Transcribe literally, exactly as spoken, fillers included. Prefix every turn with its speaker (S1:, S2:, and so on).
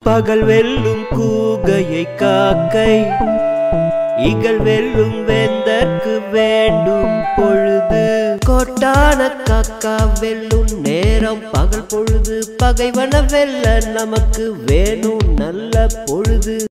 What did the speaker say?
S1: பகல் வெல்லும் கூகையை காக்கை இகல் வெல்லும் வேந்தற்கு வேண்டும் பொழுது கோட்டான காக்கா வெல்லும் நேரம் பகல் பொழுது பகைவன வெல்ல நமக்கு வேணும் நல்ல பொழுது.